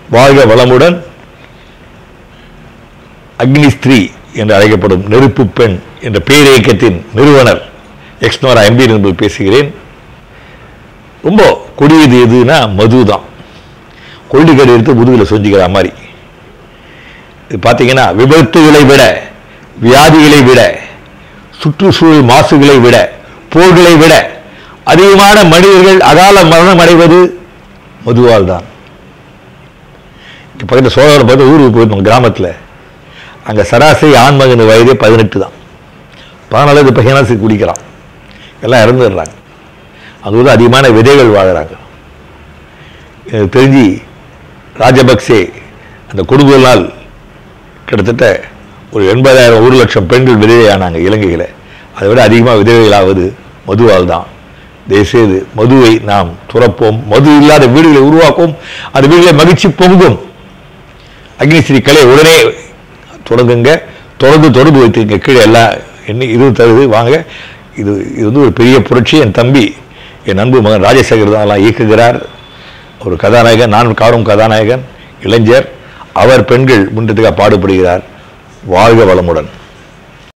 வாழ்க வளமுடன். அக்னிஸ்திரீ என்று அழைக்கப்படும் நெருப்பு பெண் என்ற பேரியக்கத்தின் நிறுவனர் எக்ஸ்னோரா எம்பி என்று பேசுகிறேன். ரொம்ப கொடியது எதுனா மது தான். கொள்ளுக்கடை எடுத்து முதுகில் சொஞ்சிக்கிற மாதிரி. இது பார்த்தீங்கன்னா விபத்துகளை விட, வியாதிகளை விட, சுற்றுச்சூழல் மாசுகளை விட, போர்களை விட அதிகமான மனிதர்கள் அகால மரணம் அடைவது மதுவால் தான். பக்கத்தில் சோழர் பார்த்து ஊருக்கு போயிருந்தோம் கிராமத்தில். அங்கே சராசரி ஆண்மகன் வயதே 18 தான். 14 பையனாக குடிக்கிறான். எல்லாம் இறந்துடுறாங்க. அது அதிகமான விதைகள் வாழ்கிறாங்க. எனக்கு தெரிஞ்சு ராஜபக்சே அந்த கொடுங்கோலால் கிட்டத்தட்ட ஒரு 80,000 1 லட்சம் பெண்கள் விதவையானாங்க இலங்கையில். அதை விட அதிகமாக விதவைகளாவது மதுவால் தான். தயவுசெய்து மதுவை நாம் துறப்போம். மது இல்லாத வீடுகளை உருவாக்கும். அந்த வீடுகளை மகிழ்ச்சி பொங்கும். அக்னிஸ்ரீ கலை உடனே தொடங்குங்க. தொடர்பு வைத்துங்க. கீழே எல்லாம் இது தருது வாங்க. இது ஒரு பெரிய புரட்சி. என் தம்பி, என் அன்பு மகன் ராஜசேகர் தான் எல்லாம் இயக்குகிறார். ஒரு கதாநாயகன், நான் காணும் கதாநாயகன், இளைஞர். அவர் பெண்கள் முன்னேற்றத்துக்காக பாடுபடுகிறார். வாழ்க வளமுடன்.